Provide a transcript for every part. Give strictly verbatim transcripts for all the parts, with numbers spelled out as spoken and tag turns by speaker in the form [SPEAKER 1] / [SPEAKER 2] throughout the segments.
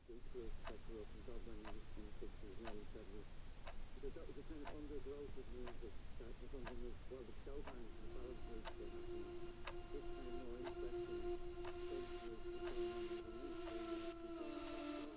[SPEAKER 1] Biggles picked her up and Dublin in the sixties and early seventies. Because that was the kind of undergrowth of music that was underneath, well, the show bands and the ballad groups were happening. This kind of more interesting folk group was going on underneath, where you had people like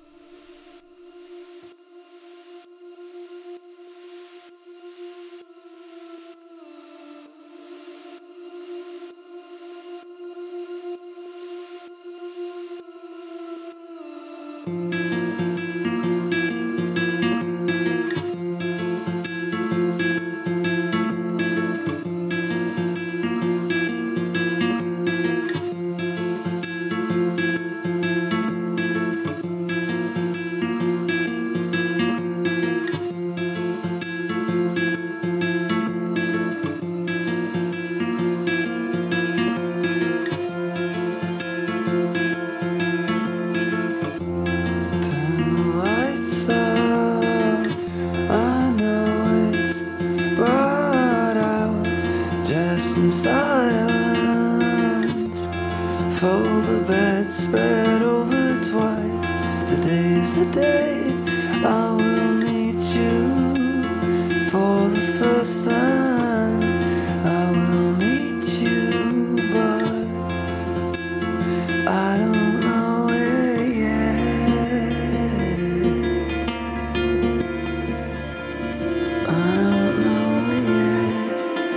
[SPEAKER 1] in silence. Fold the bed, spread over twice. Today's the day I will meet you for the first time. I will meet you, but I don't know it yet. I don't know it yet.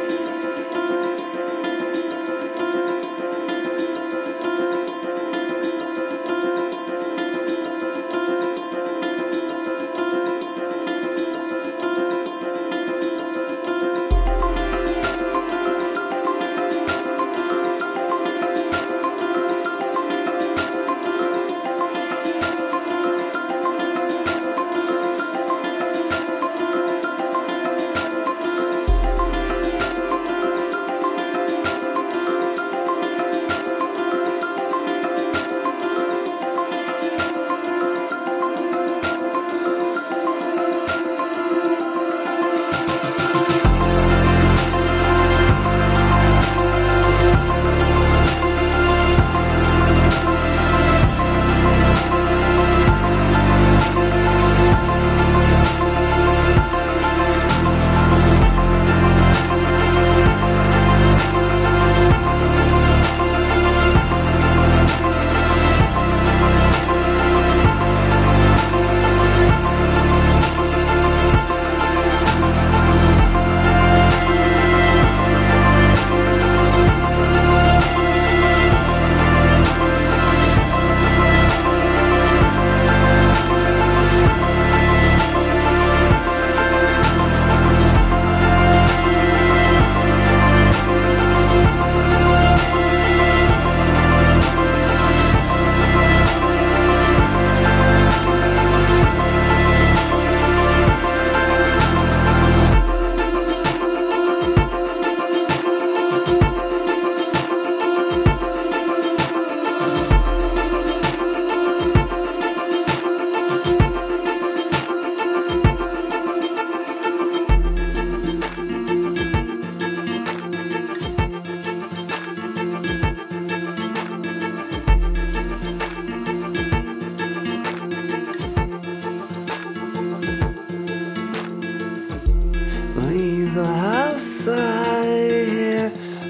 [SPEAKER 1] Leave the house, I hear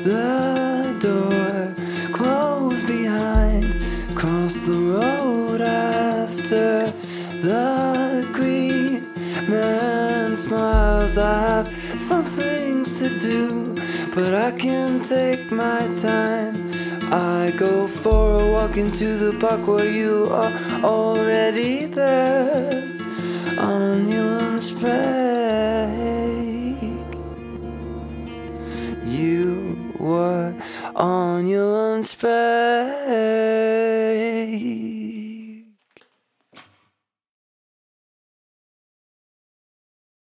[SPEAKER 1] the door close behind. Cross the road after the green man smiles. I have some things to do, but I can take my time. I go for a walk into the park where you are already there on your lunch break. You were on your lunch break.